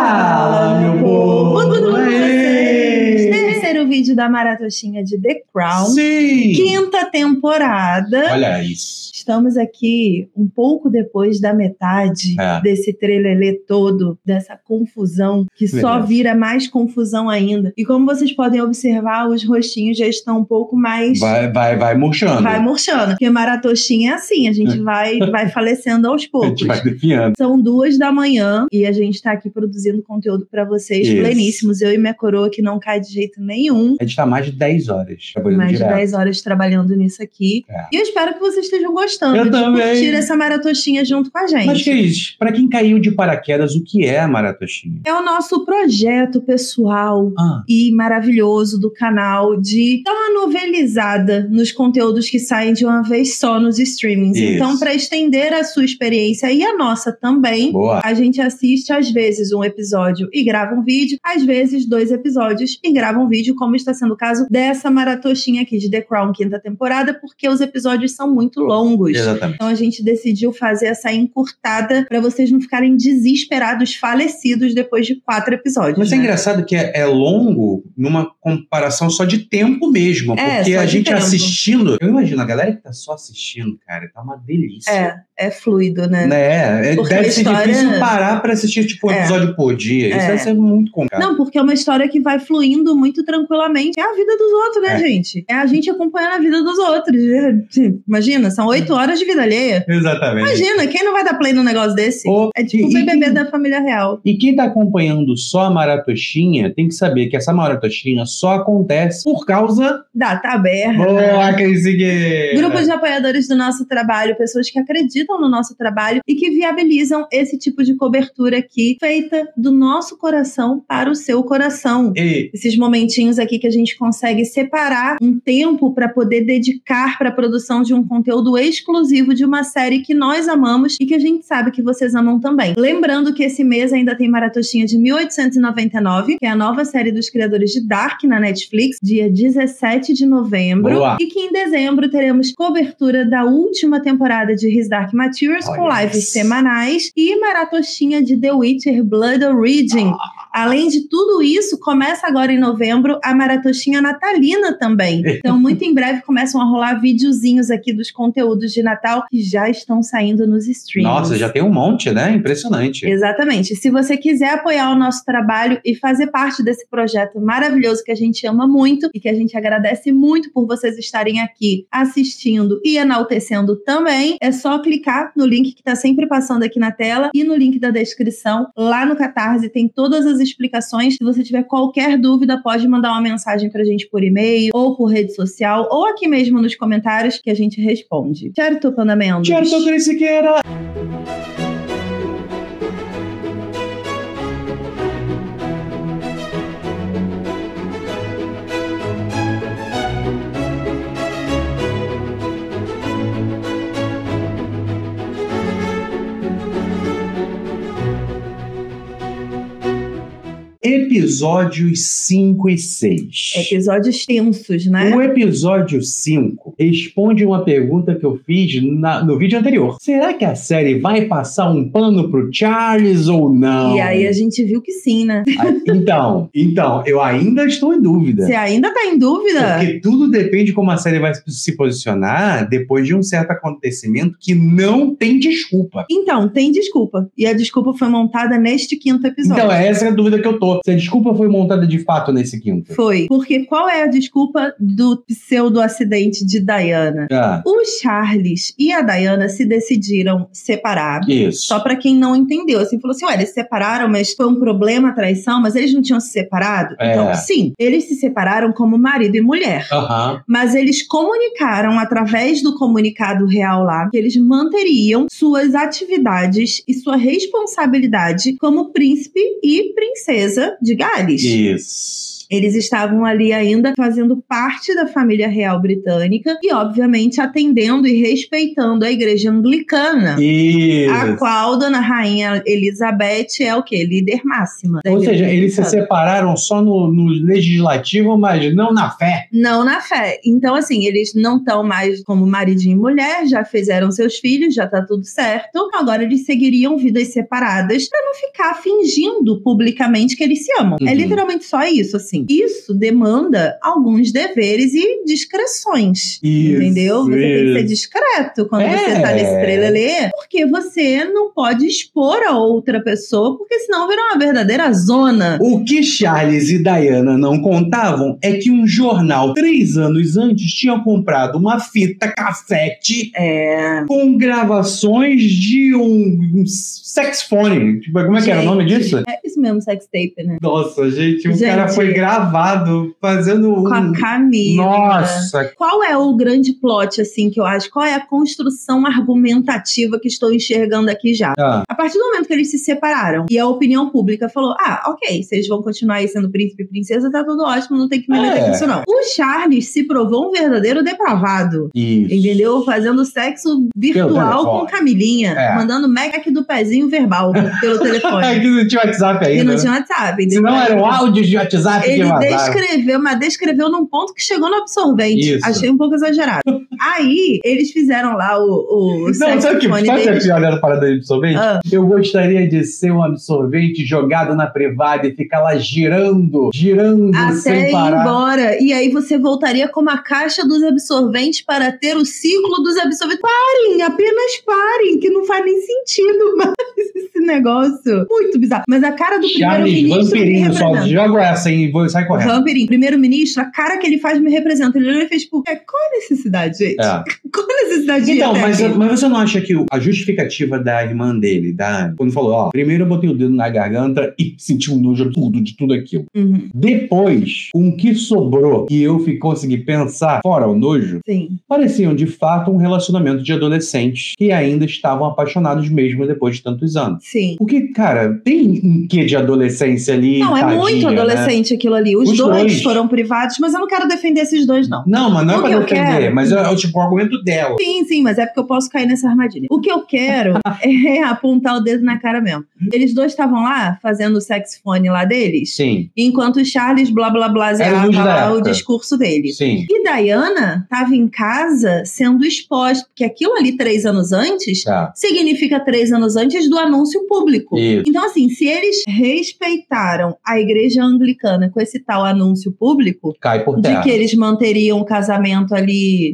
Fala, meu povo! Tudo com vocês? Terceiro vídeo da Maratoxinha de The Crown. Sim! Quinta temporada. Olha isso. Estamos aqui um pouco depois da metade desse trelelê todo, dessa confusão, que só vira mais confusão ainda. E como vocês podem observar, os rostinhos já estão um pouco mais... Vai murchando. Vai murchando. Porque Maratoxinha é assim, a gente vai falecendo aos poucos. A gente vai definhando. São 2 da manhã e a gente tá aqui produzindo conteúdo pra vocês, pleníssimos. Eu e minha coroa que não cai de jeito nenhum. A gente tá mais de 10 horas trabalhando Mais direto. de 10 horas trabalhando nisso aqui. E eu espero que vocês estejam gostando Eu de também. curtir essa Maratoxinha junto com a gente. Mas, Cris, pra quem caiu de paraquedas, o que é a Maratoxinha? É o nosso projeto pessoal e maravilhoso do canal de dar uma novelizada nos conteúdos que saem de uma vez só nos streamings. Isso. Então, para estender a sua experiência e a nossa também, a gente assiste às vezes um episódio e grava um vídeo, às vezes 2 episódios e grava um vídeo, como está sendo o caso dessa Maratoxinha aqui de The Crown, quinta temporada, porque os episódios são muito longos. Exatamente. Então a gente decidiu fazer essa encurtada para vocês não ficarem desesperados, falecidos depois de 4 episódios. Mas é engraçado que é longo numa comparação só de tempo mesmo. Porque a gente assistindo... Eu imagino, a galera que tá só assistindo, cara, tá uma delícia. É fluido, né? Deve ser difícil parar pra assistir tipo um episódio por dia. Isso deve ser muito complicado. Não, porque é uma história que vai fluindo muito tranquilamente. É a vida dos outros, né, gente? É a gente acompanhando a vida dos outros. Imagina, são 8 horas de vida alheia. Exatamente. Imagina, quem não vai dar play num negócio desse? É tipo o BBB da família real. E quem tá acompanhando só a Maratoxinha tem que saber que essa Maratoxinha só acontece por causa da taberna. Boa, Cris! Grupos de apoiadores do nosso trabalho, pessoas que acreditam no nosso trabalho e que viabilizam esse tipo de cobertura aqui, feita do nosso coração para o seu coração. Esses momentinhos aqui que a gente consegue separar um tempo para poder dedicar para a produção de um conteúdo exclusivo de uma série que nós amamos e que a gente sabe que vocês amam também. Lembrando que esse mês ainda tem Maratoxinha de 1899, que é a nova série dos criadores de Dark na Netflix, dia 17 de novembro. E que em dezembro teremos cobertura da última temporada de His Dark Materials com lives semanais e Maratoxinha de The Witcher Blood Origin. Além de tudo isso, começa agora em novembro a Maratoxinha natalina também. Então, muito em breve começam a rolar videozinhos aqui dos conteúdos de Natal que já estão saindo nos streams. Nossa, já tem um monte, né? Impressionante. Exatamente. Se você quiser apoiar o nosso trabalho e fazer parte desse projeto maravilhoso que a gente ama muito e que a gente agradece muito por vocês estarem aqui assistindo e enaltecendo também, é só clicar no link que está sempre passando aqui na tela e no link da descrição. Lá no Catarse tem todas as explicações. Se você tiver qualquer dúvida, pode mandar uma mensagem pra gente por e-mail ou por rede social ou aqui mesmo nos comentários que a gente responde. Certo, Panda Mendes? Certo, Cris Siqueira! Episódios 5 e 6. Episódios tensos, né? O episódio 5 responde uma pergunta que eu fiz no vídeo anterior. Será que a série vai passar um pano pro Charles ou não? E aí a gente viu que sim, né? Então, eu ainda estou em dúvida. Você ainda tá em dúvida? Porque tudo depende de como a série vai se posicionar depois de um certo acontecimento que não tem desculpa. Então, tem desculpa. E a desculpa foi montada neste 5º episódio. Então, essa é a dúvida que eu tô. Se a desculpa foi montada de fato nesse 5º. Foi. Porque qual é a desculpa do pseudo-acidente de Diana? O Charles e a Diana se decidiram separar. Isso. Só pra quem não entendeu. Assim, falou assim, ué, eles se separaram, mas foi um problema a traição, mas eles não tinham se separado? Então, sim, eles se separaram como marido e mulher. Mas eles comunicaram através do comunicado real lá que eles manteriam suas atividades e sua responsabilidade como príncipe e princesa de Gales. Isso. Eles estavam ali ainda fazendo parte da família real britânica e, obviamente, atendendo e respeitando a igreja anglicana. Isso. A qual Dona Rainha Elizabeth é o quê? Líder máxima. Ou seja, eles se separaram só no legislativo, mas não na fé. Não na fé. Então, assim, eles não estão mais como maridinho e mulher, já fizeram seus filhos, já tá tudo certo. Agora eles seguiriam vidas separadas pra não ficar fingindo publicamente que eles se amam. É literalmente só isso, assim. Isso demanda alguns deveres e discreções. Isso, entendeu? Você tem que ser discreto quando você tá nesse trelelê, porque você não pode expor a outra pessoa, porque senão vira uma verdadeira zona. O que Charles e Diana não contavam é que um jornal 3 anos antes tinha comprado uma fita cassete com gravações de um sexfone. Tipo, como é que era o nome disso? É isso mesmo, sextape, né? Nossa, gente, o cara foi gravado fazendo com a Camila. Nossa! Qual é o grande plot, assim, que eu acho? Qual é a construção argumentativa que estou enxergando aqui já? A partir do momento que eles se separaram e a opinião pública falou, ok, vocês vão continuar aí sendo príncipe e princesa, tá tudo ótimo, não tem que me meter com isso não. O Charles se provou um verdadeiro depravado. Isso. Entendeu? Fazendo sexo virtual com Camilinha. Mandando Mac do pezinho verbal pelo telefone. Que não tinha WhatsApp ainda. Que não tinha WhatsApp. Se não eram áudios de WhatsApp que Ele descreveu num ponto que chegou no absorvente. Isso. Achei um pouco exagerado. Aí, eles fizeram lá o não, sabe o que é pior da parada de absorvente? Eu gostaria de ser um absorvente jogado na privada e ficar lá girando sem parar. Até ir embora. E aí você voltaria como a caixa dos absorventes para ter o ciclo dos absorventes. Parem, apenas parem, que não faz nem sentido mais esse negócio. Muito bizarro. Mas a cara do primeiro-ministro... Vampirinho, só joga essa e sai correndo. Vampirinho. Primeiro-ministro, a cara que ele faz me representa. Ele olhou e fez, tipo, qual a necessidade, gente? Qual a necessidade de Então, mas você não acha que a justificativa da irmã dele, quando falou, primeiro eu botei o dedo na garganta e senti um nojo absurdo de tudo aquilo. Depois, com o que sobrou e eu consegui pensar, fora o nojo, pareciam de fato um relacionamento de adolescentes que ainda estavam apaixonados mesmo depois de tantos anos. Sim. Porque, cara, tem um quê de adolescência ali? Não, é muito adolescente, né? Aquilo ali. Os dois foram privados, mas eu não quero defender esses dois, não. Não, mas não é pra defender, mas é tipo o argumento dela. Sim, mas é porque eu posso cair nessa armadilha. O que eu quero é apontar o dedo na cara mesmo. Eles dois estavam lá fazendo o sexfone lá deles. Sim. Enquanto o Charles blá blá blá lá o discurso dele. Sim. E Diana tava em casa sendo exposta, porque aquilo ali 3 anos antes significa 3 anos antes do anúncio público. Isso. Então, assim, se eles respeitaram a igreja anglicana com esse tal anúncio público, cai por terra. De que eles manteriam o casamento ali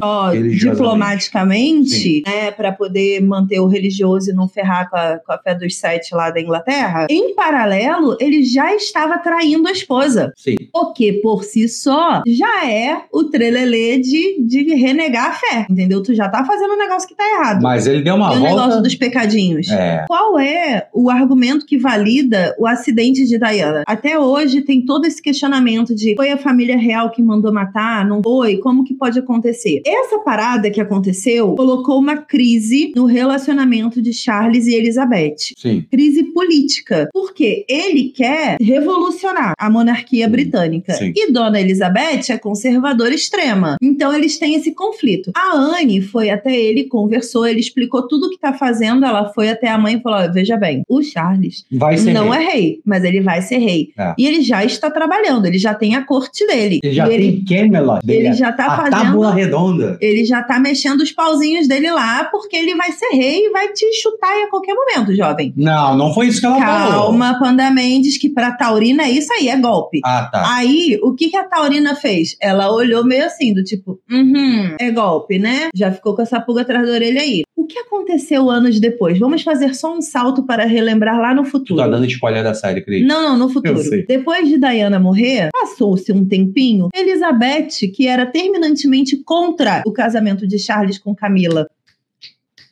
diplomaticamente, né, para poder manter o religioso e não ferrar com a fé dos 7 lá da Inglaterra, em paralelo, ele já estava traindo a esposa. Sim. O que, por si só, já é o trelelê de renegar a fé, entendeu? Tu já tá fazendo um negócio que tá errado. Mas ele deu uma volta... o negócio dos pecadinhos. Qual é o argumento que valida o acidente de Diana? Até hoje tem todo esse questionamento de foi a família real que mandou matar? Não foi? Como que pode acontecer? Essa parada que aconteceu colocou uma crise no relacionamento de Charles e Elizabeth. Sim. Crise política. Porque ele quer revolucionar a monarquia britânica. Sim. E Dona Elizabeth é conservadora extrema. Então eles têm esse conflito. A Anne foi até ele, conversou, ele explicou tudo o que tá fazendo, ela foi até a mãe e falou, veja bem, o Charles não é rei, mas ele vai ser rei. E ele já está trabalhando, ele já tem a corte dele. Ele já tem Camelot. Ele já tá fazendo... tábua redonda. Ele já tá mexendo os pauzinhos dele lá, porque ele vai ser rei e vai te chutar aí a qualquer momento, jovem. Não foi isso que ela falou. Calma, Panda Mendes, que pra Taurina é isso aí, é golpe. Tá. Aí, o que a Taurina fez? Ela olhou meio assim, do tipo, é golpe, né? Já ficou com essa pulga atrás da orelha aí. O que aconteceu anos depois? Vamos fazer só um salto para relembrar lá no futuro. Tu tá dando spoiler da série, Cris. Não, no futuro. Depois de Diana morrer, passou-se um tempinho, Elizabeth, que era terminantemente contra o casamento de Charles com Camila,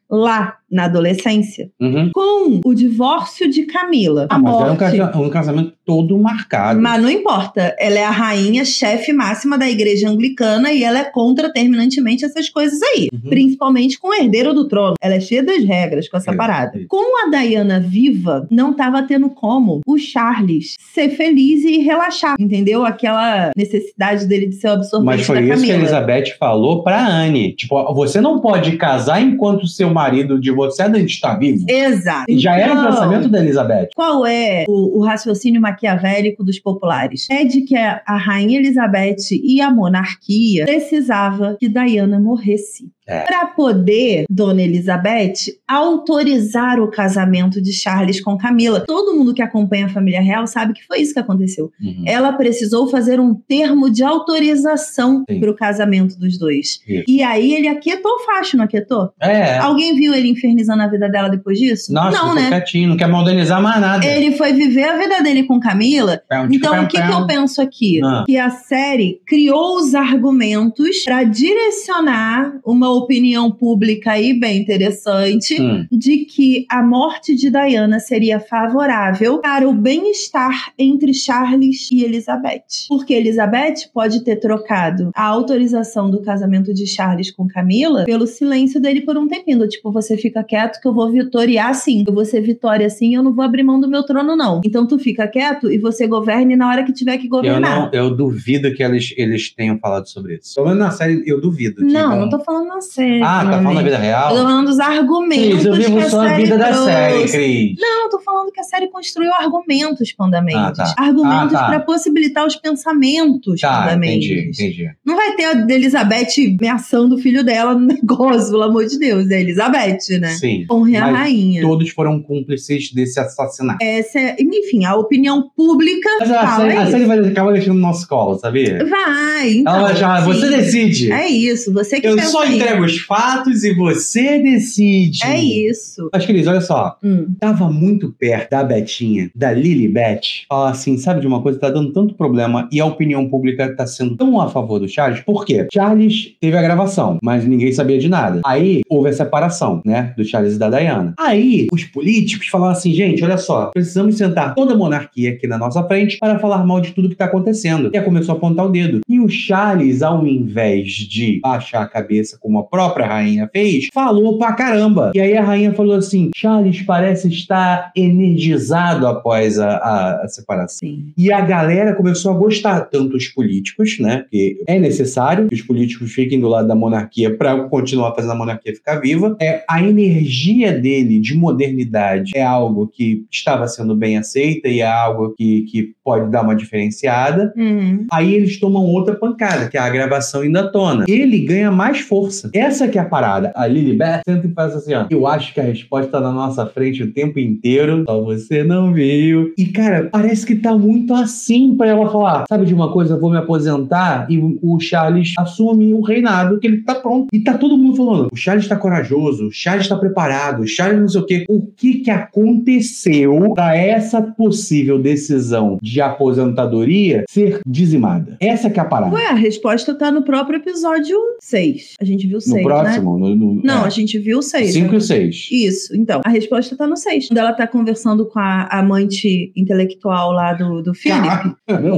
lá na adolescência. Com o divórcio de Camila. Mas era um casamento todo marcado. Mas não importa. Ela é a rainha, chefe máxima da igreja anglicana e ela é contra terminantemente essas coisas aí. Principalmente com o herdeiro do trono. Ela é cheia das regras com essa parada. Com a Diana viva, não tava tendo como o Charles ser feliz e relaxar. Entendeu? Aquela necessidade dele de ser o absorvente da Camila. Mas foi isso que a Elizabeth falou pra Anne. Tipo, você não pode casar enquanto seu marido de você ainda está vivo. Exato. Já era o pensamento da Elizabeth. Qual é o raciocínio maquiavélico dos populares? É de que a rainha Elizabeth e a monarquia precisava que Diana morresse. Para poder, Dona Elizabeth, autorizar o casamento de Charles com Camila. Todo mundo que acompanha a família real sabe que foi isso que aconteceu. Ela precisou fazer um termo de autorização para o casamento dos dois. E aí ele aquietou o facho, não aquietou? Alguém viu ele infernizando a vida dela depois disso? Nossa, não, né? Quietinho, não quer modernizar mais nada. Ele foi viver a vida dele com Camila. Então, o que eu penso aqui? Que a série criou os argumentos para direcionar uma opinião pública aí bem interessante de que a morte de Diana seria favorável para o bem-estar entre Charles e Elizabeth. Porque Elizabeth pode ter trocado a autorização do casamento de Charles com Camila pelo silêncio dele por um tempinho. Tipo, você fica quieto que eu vou vitoriar sim. Eu vou ser vitória sim, eu não vou abrir mão do meu trono não. Então tu fica quieto e você governe na hora que tiver que governar. Eu duvido que eles tenham falado sobre isso. Pelo menos na série eu duvido. Não tô falando na série. Tá falando da vida real? Eu tô falando dos argumentos. Cris, eu vivo só a vida da série, Cris. Não, eu tô falando que a série construiu argumentos, Pandamentos. Argumentos pra possibilitar os pensamentos, Pandamentos. Entendi. Não vai ter a Elizabeth ameaçando o filho dela no negócio, pelo amor de Deus. É a Elizabeth, né? Sim. Honre a rainha. Todos foram cúmplices desse assassinato. Enfim, a opinião pública. Mas a série vai acabar deixando no nosso colo, sabia? Vai, então. Ela vai chamar, você decide. É isso, você que eu pensa só entrego os fatos e você decide. É isso. Mas, Cris, olha só. Tava muito perto da Betinha, da Lilibet. Fala assim, sabe de uma coisa? Tá dando tanto problema e a opinião pública tá sendo tão a favor do Charles. Por quê? Charles teve a gravação, mas ninguém sabia de nada. Aí, houve a separação, né? Do Charles e da Diana. Aí, os políticos falaram assim, gente, olha só. Precisamos sentar toda a monarquia aqui na nossa frente para falar mal de tudo que tá acontecendo. E aí começou a apontar o dedo. E o Charles, ao invés de baixar a cabeça como a própria rainha fez, falou pra caramba. E aí a rainha falou assim, Charles parece estar energizado após a separação. Sim. E a galera começou a gostar, tanto os políticos, né, que é necessário que os políticos fiquem do lado da monarquia para continuar fazendo a monarquia ficar viva. A energia dele de modernidade é algo que estava sendo bem aceita e é algo que pode dar uma diferenciada. Aí eles tomam outra pancada, que é a gravação indo à tona. Ele ganha mais força. Essa que é a parada. A Lilibet senta e faz assim, ó. Eu acho que a resposta tá na nossa frente o tempo inteiro, só você não viu. E, cara, parece que tá muito assim pra ela falar, sabe de uma coisa, eu vou me aposentar e o Charles assume o reinado, que ele tá pronto. E tá todo mundo falando, o Charles tá corajoso, o Charles tá preparado, o Charles não sei o quê. O que aconteceu pra essa possível decisão de aposentadoria ser dizimada? Essa que é a parada. Ué, a resposta tá no próprio episódio 6. A gente viu 6, no próximo, né? Não, a gente viu o 6. 5 e 6. Isso. Então, a resposta tá no 6. Quando ela tá conversando com a amante intelectual lá do Philip.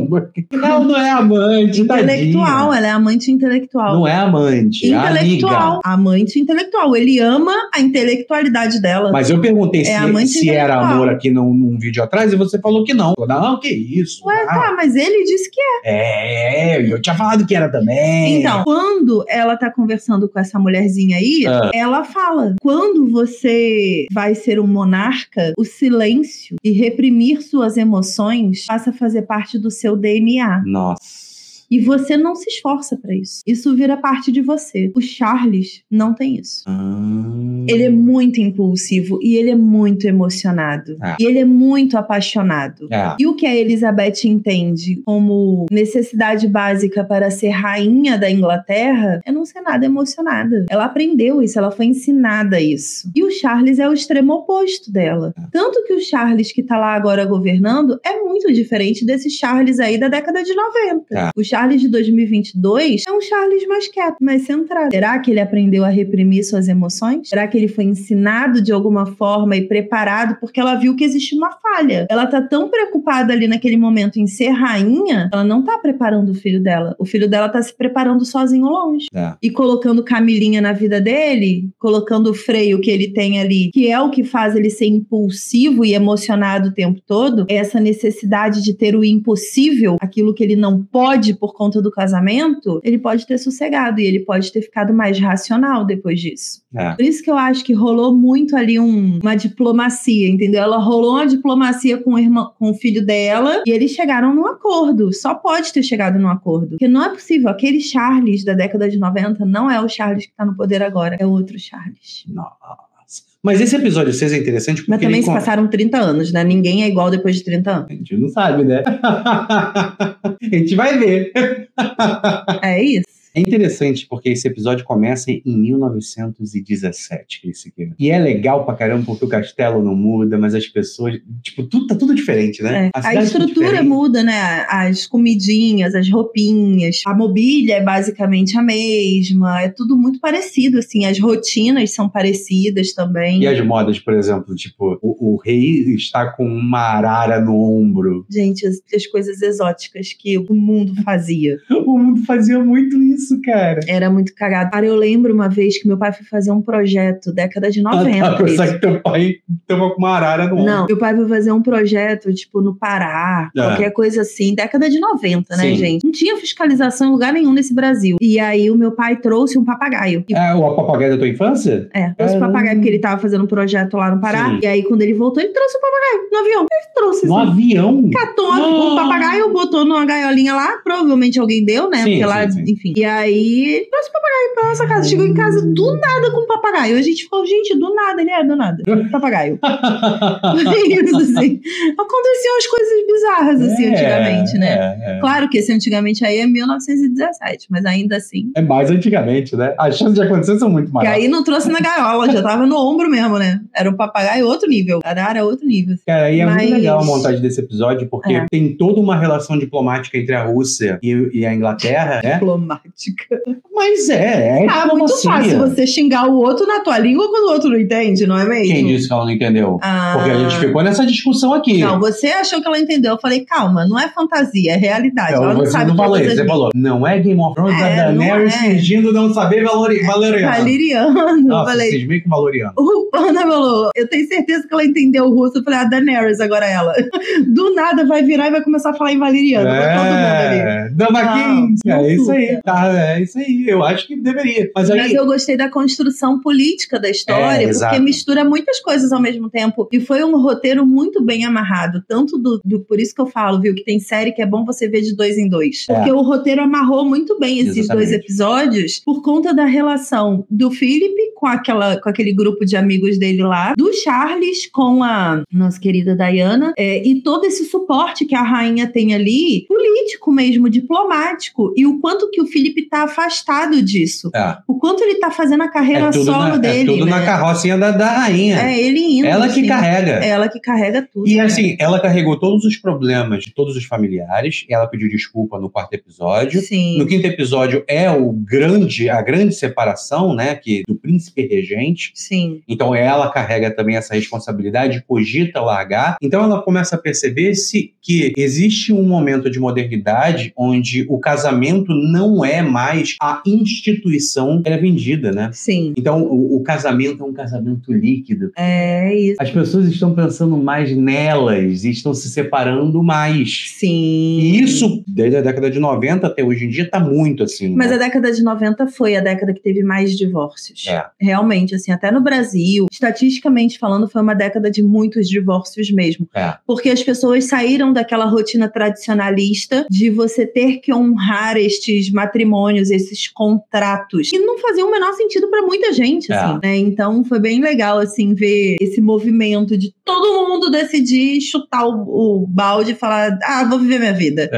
Não é amante, intelectual, tadinha. Ela é amante intelectual. Não é amante, intelectual. É amiga. Amante intelectual. Ele ama a intelectualidade dela. Mas eu perguntei se era amor aqui num vídeo atrás e você falou que não. Não, que isso. Ué, tá, mas ele disse que é. Eu tinha falado que era também. Então, quando ela tá conversando com essa mulherzinha aí, ela fala, quando você vai ser um monarca, o silêncio e reprimir suas emoções passa a fazer parte do seu DNA. Nossa. E você não se esforça pra isso. Isso vira parte de você. O Charles não tem isso. Ele é muito impulsivo e ele é muito emocionado. E ele é muito apaixonado. E o que a Elizabeth entende como necessidade básica para ser rainha da Inglaterra é não ser nada emocionada. Ela aprendeu isso, ela foi ensinada isso. E o Charles é o extremo oposto dela. Tanto que o Charles que tá lá agora governando é muito diferente desse Charles aí da década de 90. O Charles Charles de 2022 é um Charles mais quieto, mais centrado. Será que ele aprendeu a reprimir suas emoções? Será que ele foi ensinado de alguma forma e preparado porque ela viu que existe uma falha? Ela tá tão preocupada ali naquele momento em ser rainha, ela não tá preparando o filho dela. O filho dela tá se preparando sozinho longe. E colocando Camilinha na vida dele, colocando o freio que ele tem ali, que é o que faz ele ser impulsivo e emocionado o tempo todo, essa necessidade de ter o impossível, aquilo que ele não pode por conta do casamento, ele pode ter sossegado e ele pode ter ficado mais racional depois disso. Por isso que eu acho que rolou muito ali uma diplomacia, entendeu? Ela rolou uma diplomacia com o filho dela e eles chegaram num acordo. Só pode ter chegado num acordo. Porque não é possível. Aquele Charles da década de 90 não é o Charles que tá no poder agora. É outro Charles. Nossa. Mas esse episódio 6 é interessante porque... Mas também se passaram 30 anos, né? Ninguém é igual depois de 30 anos. A gente não sabe, né? A gente vai ver. É isso. É interessante porque esse episódio começa em 1917, e é legal pra caramba porque o castelo não muda, mas as pessoas, tipo, tá tudo diferente, né? A estrutura muda, né? As comidinhas, as roupinhas, a mobília é basicamente a mesma, é tudo muito parecido, assim, as rotinas são parecidas também. E as modas, por exemplo, tipo, o rei está com uma arara no ombro. Gente, as coisas exóticas que o mundo fazia. O mundo fazia muito isso, cara. Era muito cagado. Cara, eu lembro uma vez que meu pai foi fazer um projeto, década de 90. Pensar que teu pai tava com uma arara no ombro. Não, meu pai foi fazer um projeto, tipo, no Pará, qualquer coisa assim, década de 90, né, gente? Não tinha fiscalização em lugar nenhum nesse Brasil. E aí o meu pai trouxe um papagaio. O papagaio da tua infância? Trouxe o papagaio porque ele tava fazendo um projeto lá no Pará. E aí quando ele voltou, ele trouxe o papagaio no avião. Ele trouxe no avião? Catou o papagaio, botou numa gaiolinha lá, provavelmente alguém deu, né? Porque lá, enfim. E aí, trouxe o papagaio pra nossa casa. Chegou em casa do nada com o papagaio. A gente ficou, gente, do nada. Ele do nada. Papagaio. Isso, assim. Aconteciam as coisas bizarras, assim, antigamente, né? Claro que esse antigamente aí é 1917, mas ainda assim... É mais antigamente, né? As chances de acontecer são muito maiores. E aí não trouxe na gaiola, já tava no ombro mesmo, né? Era um papagaio outro nível. Arara outro nível. Cara, aí é muito legal a montagem desse episódio, porque tem toda uma relação diplomática entre a Rússia e a Inglaterra, né? Diplomática. Mas é muito fácil você xingar o outro na tua língua quando o outro não entende, não é mesmo? Quem disse que ela não entendeu? Porque a gente ficou nessa discussão aqui. Não, você achou que ela entendeu. Eu falei, calma, não é fantasia, é realidade. Ela não sabe todas você falou, não é Game of Thrones da Daenerys fingindo não saber valeriano. Valeriano. Nossa, vocês meio com valeriano. O Panda falou, eu tenho certeza que ela entendeu o russo. Eu falei, a Daenerys agora ela. Do nada vai virar e vai começar a falar em valeriano. Pra todo mundo ali. É isso aí. É isso aí. Eu acho que deveria. Mas eu gostei da construção política da história, porque mistura muitas coisas ao mesmo tempo. E foi um roteiro muito bem amarrado. Tanto por isso que eu falo, viu, que tem série que é bom você ver de 2 em 2. Porque o roteiro amarrou muito bem esses dois episódios por conta da relação do Philip com aquele grupo de amigos dele lá, do Charles com a nossa querida Diana, e todo esse suporte que a rainha tem ali, político mesmo, diplomático, e o quanto que o Philip tá afastado disso. O quanto ele tá fazendo a carreira solo dele. É tudo na carrocinha da rainha. Ele indo. Ela que carrega. Ela que carrega tudo. E assim, ela carregou todos os problemas de todos os familiares, ela pediu desculpa no 4º episódio. Sim. No 5º episódio é a grande separação, né, do príncipe regente. Sim. Então ela carrega também essa responsabilidade, cogita largar. Então ela começa a perceber-se que existe um momento de modernidade onde o casamento não é mais a instituição que era vendida, né? Sim. Então o casamento é um casamento líquido. É isso. As pessoas estão pensando mais nelas e estão se separando mais. Sim. E isso, desde a década de 90 até hoje em dia, tá muito assim. Mas né? a década de 90 foi a década que teve mais divórcios. Realmente, assim, até no Brasil, estatisticamente falando, foi uma década de muitos divórcios mesmo. Porque as pessoas saíram daquela rotina tradicionalista de você ter que honrar estes matrimônios, esses contratos, que não faziam o menor sentido pra muita gente, assim, né? Então foi bem legal, assim, ver esse movimento de todo mundo decidir chutar o balde e falar, vou viver minha vida.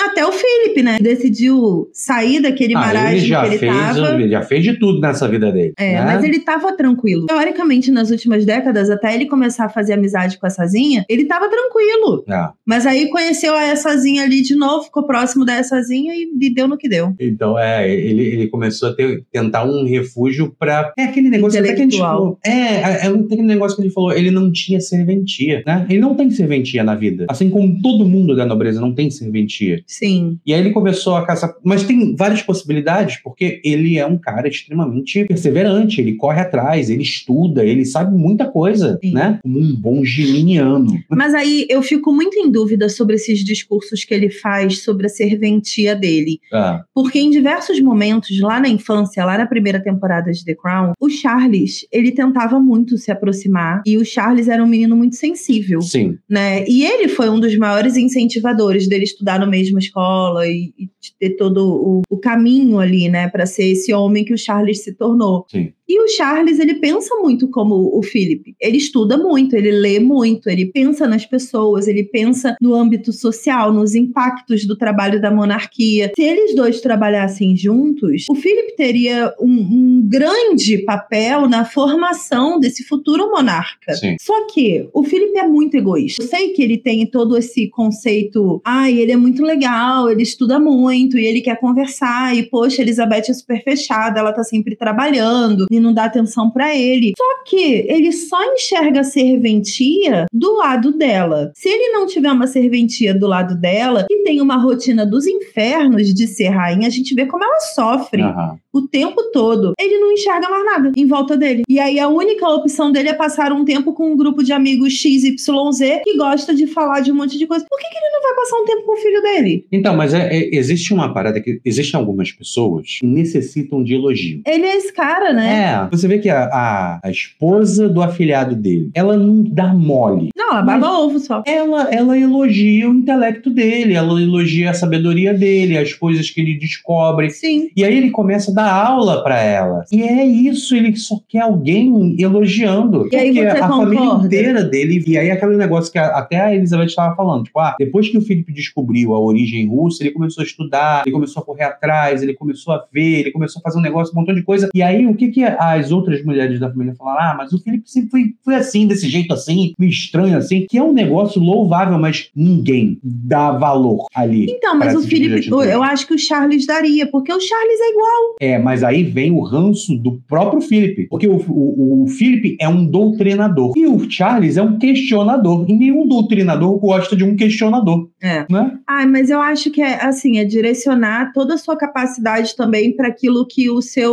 Até o Philip, né? Decidiu sair daquele marasmo que ele tava. Ele já fez de tudo nessa vida dele. Né? Mas ele tava tranquilo. Teoricamente, nas últimas décadas, até ele começar a fazer amizade com a Sazinha, ele tava tranquilo. Mas aí conheceu a Sazinha ali de novo, ficou próximo da Sazinha e deu no que deu. Então, ele começou a tentar um refúgio pra... aquele negócio até que a gente falou. Aquele negócio que ele falou, ele não tinha serventia, né? Ele não tem serventia na vida. Assim como todo mundo da nobreza não tem serventia. Sim. E aí ele começou a caçar... Mas tem várias possibilidades, porque ele é um cara extremamente perseverante, ele corre atrás, ele estuda, ele sabe muita coisa, né? Como um bom geminiano. Mas aí eu fico muito em dúvida sobre esses discursos que ele faz sobre a serventia dele. Porque em diversos momentos, lá na infância, lá na primeira temporada de The Crown, o Charles, ele tentava muito se aproximar, e o Charles era um menino muito sensível. Sim. Né? E ele foi um dos maiores incentivadores dele estudar na mesma escola e ter todo o caminho ali, né, para ser esse homem que o Charles se tornou. Sim. E o Charles, ele pensa muito como o Philip. Ele estuda muito, ele lê muito, ele pensa nas pessoas, ele pensa no âmbito social, nos impactos do trabalho da monarquia. Se eles dois trabalhassem juntos, o Philip teria um grande papel na formação desse futuro monarca. Sim. Só que o Philip é muito egoísta. Eu sei que ele tem todo esse conceito, ele é muito legal, ele estuda muito e ele quer conversar, e poxa, Elizabeth é super fechada, ela tá sempre trabalhando e não dá atenção pra ele. Só que ele só enxerga a serventia do lado dela. Se ele não tiver uma serventia do lado dela e tem uma rotina dos infernos de ser rainha, a gente vê como ela sofre o tempo todo. Ele não enxerga mais nada em volta dele. E aí a única opção dele é passar um tempo com um grupo de amigos XYZ que gosta de falar de um monte de coisa. Por que ele não vai passar um tempo com o filho dele? Então, mas existe uma parada que... Existem algumas pessoas que necessitam de elogio. Ele é esse cara, né? Você vê que a esposa do afilhado dele, ela não dá mole. Não, ela baba ovo só. Ela elogia o intelecto dele, ela elogia a sabedoria dele, as coisas que ele descobre. Sim. E aí ele começa a dar aula pra ela. E é isso, ele só quer alguém elogiando. E aí porque você a concorda? família inteira dele... E aí aquele negócio que até a Elizabeth estava falando, tipo, depois que o Philip descobriu a origem russa, ele começou a estudar, ele começou a correr atrás, ele começou a ver, ele começou a fazer um negócio, um montão de coisa. E aí o que as outras mulheres da família falaram? Mas o Philip sempre foi assim, desse jeito assim, meio estranho assim, que é um negócio louvável, mas ninguém dá valor ali. Então, mas o Philip, eu acho que o Charles daria, porque o Charles é igual. Mas aí vem o ranço do próprio Philip, porque o Philip é um doutrinador, e o Charles é um questionador, e nenhum doutrinador gosta de um questionador. Né? Mas eu acho que é direcionar toda a sua capacidade também para aquilo que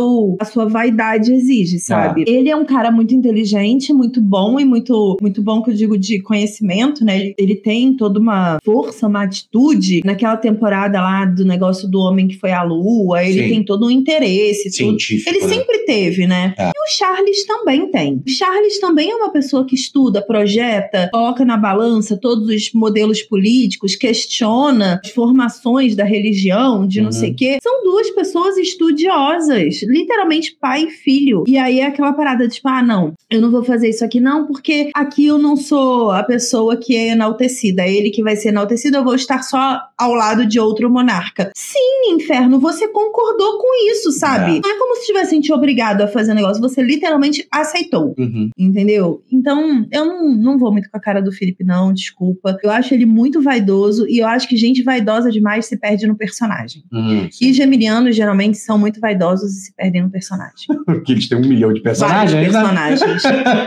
a sua vaidade exige, sabe? Ele é um cara muito inteligente, muito bom e muito, muito bom, que eu digo, de conhecimento, né? Ele tem toda uma força, uma atitude. Naquela temporada lá do negócio do homem que foi à lua, ele tem todo um interesse. Científico. Ele sempre teve, né? E o Charles também tem. O Charles também é uma pessoa que estuda, projeta, coloca na balança todos os modelos políticos, questiona as formações da religião, de não sei o quê. São duas pessoas estudiosas, literalmente pai e filho. E aí é aquela parada de tipo, não, eu não vou fazer isso aqui não, porque aqui eu não sou a pessoa que é enaltecida, é ele que vai ser enaltecido, eu vou estar só ao lado de outro monarca. Sim, inferno, você concordou com isso, sabe? Não é como se tivessem te obrigado a fazer um negócio, você literalmente aceitou, entendeu? Então, eu não vou muito com a cara do Philip não, desculpa. Eu acho ele muito vaidoso, e eu acho que gente vaidosa demais se perde no personagem. E geminianos geralmente são muito vaidosos e se perdem no personagem. Porque eles têm 1 milhão de personagens. Vários personagens.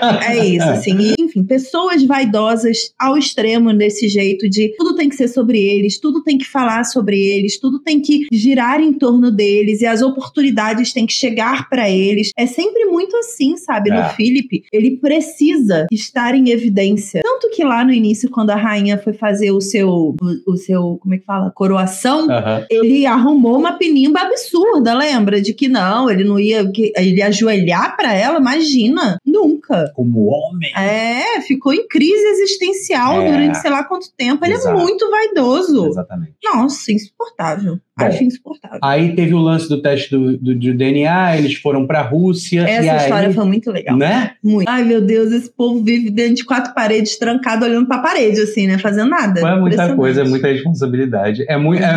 É isso, assim. E, enfim, pessoas vaidosas ao extremo desse jeito de tudo tem que ser sobre eles, tudo tem que falar sobre eles, tudo tem que girar em torno deles e as oportunidades têm que chegar pra eles. É sempre muito assim, sabe? No Philip, ele precisa estar em evidência. Tanto que lá no início, quando a rainha foi fazer o seu como é que fala? Coroação, ele arrumou uma pinimba absurda, lembra? De que não, ele não ia ele ia ajoelhar pra ela, imagina. Nunca. Como homem. Ficou em crise existencial durante sei lá quanto tempo. Ele é muito vaidoso. Exatamente. Nossa, insuportável. Acho insuportável. Aí teve o lance do teste do DNA, eles foram pra Rússia. Essa história foi muito legal. Né? Muito. Ai, meu Deus, esse povo vive dentro de 4 paredes, trancado, olhando pra parede, assim, né? Fazendo nada. É muita coisa, é muita responsabilidade.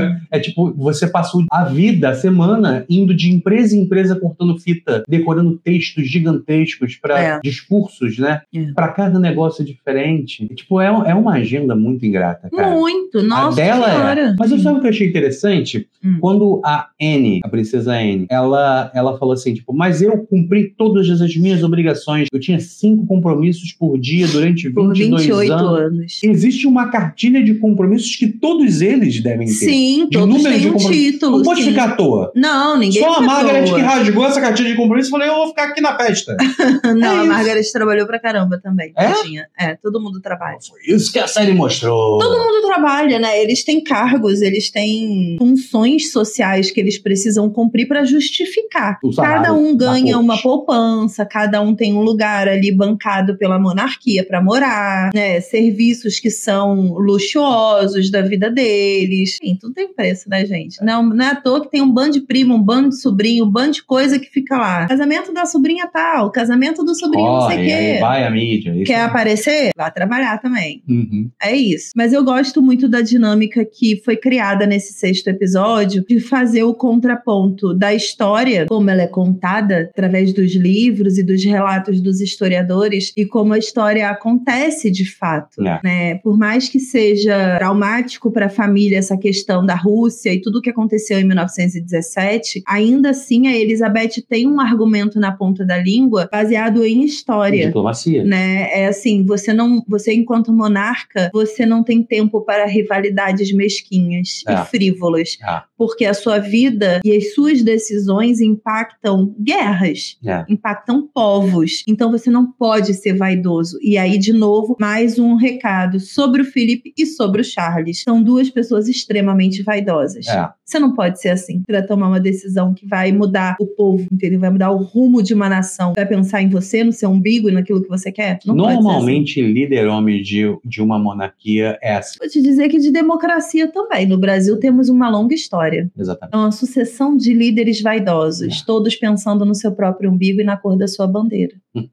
É tipo, você passou a vida, a semana, indo de empresa em empresa, cortando fita, decorando textos gigantescos para discursos, né? Para cada negócio diferente. Tipo, é uma agenda muito ingrata, cara. Muito, nossa a dela senhora. Mas eu sabe o que eu achei interessante? Quando a Anne, a princesa Anne, ela falou assim, tipo, mas eu cumpri todas as minhas obrigações. Eu tinha 5 compromissos por dia durante 28 anos. Existe uma cartilha de compromissos que todos eles devem ter. Sim, todos têm um título. Não pode ficar à toa. Não, ninguém Só a Margaret que rasgou essa cartilha de compromisso e falou, eu vou ficar aqui na festa. Não, a Margaret trabalhou pra caramba também. É? Todo mundo trabalha. Foi isso que a série mostrou. Todo mundo trabalha, né? Eles têm cargos, eles têm funções sociais que eles precisam cumprir pra justificar. Cada um ganha uma poupança, cada um tem um lugar ali bancado pela monarquia pra morar, né? Serviços que são luxuosos da vida deles. Enfim, tudo tem preço, né, gente? Não é à toa que tem um bando de primo, um bando de sobrinho, um bando de coisa que fica lá. Casamento da sobrinha tal, casamento do sobrinho não sei o quê. Vai a mídia. Quer aparecer? Vai trabalhar também. É isso. Mas eu gosto muito da dinâmica que foi criada nesse 6º episódio de fazer o contraponto da história, como ela é contada através dos livros e dos relatos dos historiadores e como a história acontece de fato, né? Por mais que seja traumático para a família essa questão da Rússia e tudo o que aconteceu em 1917, ainda assim a Elizabeth tem um argumento na ponta da língua baseado em história. Diplomacia. Né? É assim, você enquanto monarca, você não tem tempo para rivalidades mesquinhas e frívolas, porque a sua vida e as suas decisões impactam guerras, impactam povos, então você não pode ser vaidoso. E aí, de novo, mais um recado sobre o Philip e sobre o Charles. São 2 pessoas extremamente vaidosas. Você não pode ser assim para tomar uma decisão que vai mudar o povo, entendeu? Vai mudar o rumo de uma nação. Vai pensar em você, no seu umbigo e naquilo que você quer? Não Normalmente, pode ser assim. líder homem de uma monarquia é assim. Vou te dizer que de democracia também. No Brasil temos uma longa história. Exatamente. É uma sucessão de líderes vaidosos, todos pensando no seu próprio umbigo e na cor da sua bandeira.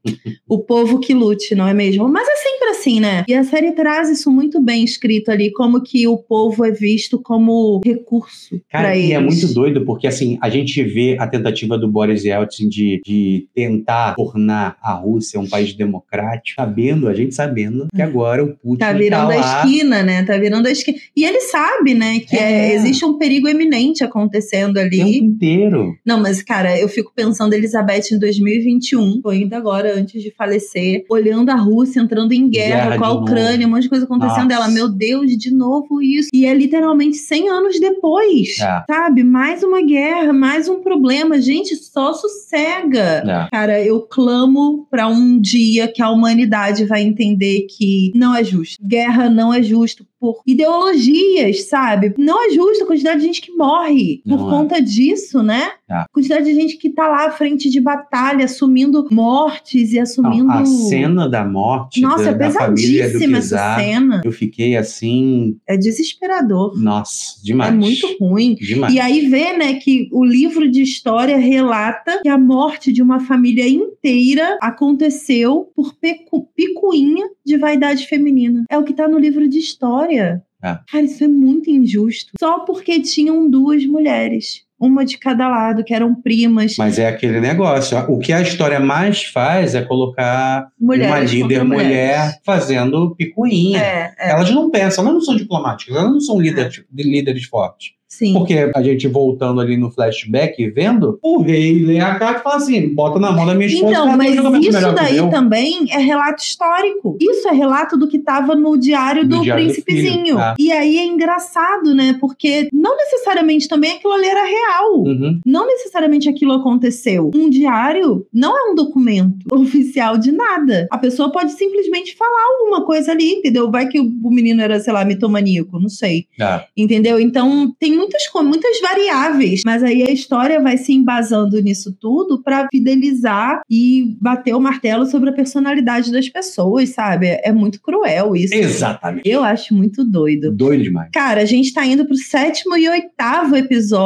O povo que lute, não é mesmo? Mas é sempre assim, né? E a série traz isso muito bem escrito ali, como que o povo é visto como recurso para eles. E é muito doido, porque assim, a gente vê a tentativa do Boris Yeltsin de tentar tornar a Rússia um país democrático, a gente sabendo que agora o Putin tá virando a esquina, né? Tá virando a esquina. E ele sabe, né, que existe um perigo eminente acontecendo ali. O tempo inteiro. Não, mas, cara, eu fico pensando Elizabeth em 2021, foi ainda agora, antes de falecer, olhando a Rússia entrando em guerra com a Ucrânia, um monte de coisa acontecendo dela. Meu Deus, de novo isso. E é literalmente 100 anos depois, sabe? Mais uma guerra, mais um problema. Gente, só sossega. Cara, eu clamo pra um dia que a humanidade vai entender que não é justo. Guerra não é justo por ideologias, sabe? Não é justo a quantidade de gente que morre por conta disso, né? A quantidade de gente que tá lá à frente de batalha, assumindo mortes e assumindo... A cena da morte da família do pesadíssima Czar, essa cena. Eu fiquei assim... É desesperador. Nossa, demais. É muito ruim. Demais. E aí vê, né, que o livro de história relata que a morte de uma família inteira aconteceu por picuinha de vaidade feminina. É o que tá no livro de história. Cara, isso é muito injusto. Só porque tinham 2 mulheres. Uma de cada lado, que eram primas. Mas é aquele negócio. O que a história mais faz é colocar mulheres, uma líder mulher fazendo picuinha. Elas não pensam, elas não são diplomáticas, elas não são líderes fortes. Sim. Porque a gente voltando ali no flashback e vendo, o rei lê a carta e fala assim, bota na mão da minha esposa. Então, mas isso daí também é relato histórico. Isso é relato do que estava no diário do príncipezinho. E aí é engraçado, né? Porque não necessariamente também aquilo ali era real. Não necessariamente aquilo aconteceu. Um diário não é um documento oficial de nada. A pessoa pode simplesmente falar alguma coisa ali, entendeu? Vai que o menino era, sei lá, mitomaníaco, não sei. Entendeu? Então, tem muitas variáveis, mas aí a história vai se embasando nisso tudo pra fidelizar e bater o martelo sobre a personalidade das pessoas, sabe? É muito cruel isso. Exatamente. Eu acho muito doido. Doido demais. Cara, a gente tá indo pro 7º e 8º episódio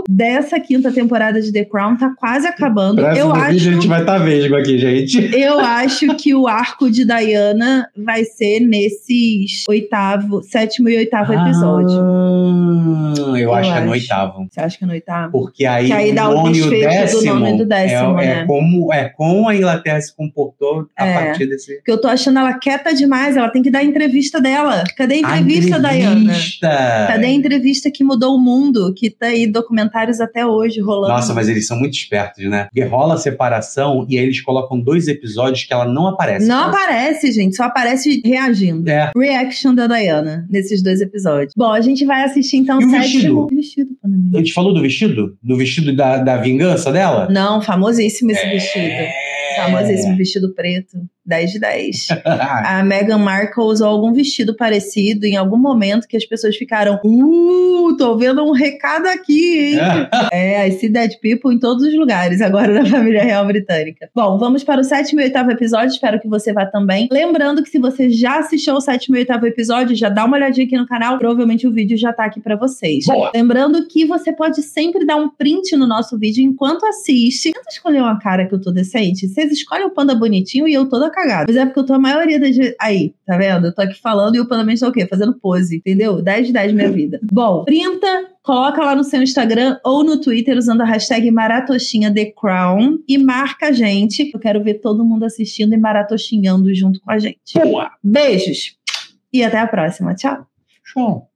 dessa 5ª temporada de The Crown tá quase acabando. Eu acho... vídeo a gente vai estar vesgo aqui, gente. Eu acho que o arco de Diana vai ser nesses 7º e 8º episódio. Eu acho que é no 8º. Você acha que é no 8º? Porque aí, que aí dá o desfecho do 9 e do 10º, né? Como a Inglaterra se comportou a partir desse... Porque eu tô achando ela quieta demais, ela tem que dar a entrevista dela. Cadê a entrevista, Diana? Cadê a entrevista que mudou o mundo? Que tá aí documentários até hoje rolando. Nossa, mas eles são muito espertos, né? Porque rola a separação e aí eles colocam 2 episódios que ela não aparece. Não aparece, gente. Só aparece reagindo. Reaction da Diana nesses 2 episódios. Bom, a gente vai assistir então o 7º. Vestido. A gente falou do vestido? Do vestido da vingança dela? Não, famosíssimo esse vestido. Famosíssimo vestido preto. 10 de 10. A Meghan Markle usou algum vestido parecido em algum momento que as pessoas ficaram tô vendo um recado aqui, hein? I see dead people em todos os lugares agora da família real britânica. Bom, vamos para o 7º e 8º episódio, espero que você vá também. Lembrando que se você já assistiu o 7º e 8º episódio, já dá uma olhadinha aqui no canal, provavelmente o vídeo já tá aqui pra vocês. Boa. Lembrando que você pode sempre dar um print no nosso vídeo enquanto assiste. Tenta escolher uma cara que eu tô decente. Vocês escolhem o panda bonitinho e eu toda cagada. Mas é porque eu tô a maioria das... Aí, tá vendo? Eu tô aqui falando e o panda tá o quê? Fazendo pose, entendeu? 10 de 10 minha vida. Bom, printa, coloca lá no seu Instagram ou no Twitter usando a hashtag MaratoshinhaTheCrown e marca a gente. Eu quero ver todo mundo assistindo e maratoshinhando junto com a gente. Boa! Beijos! E até a próxima. Tchau! Tchau!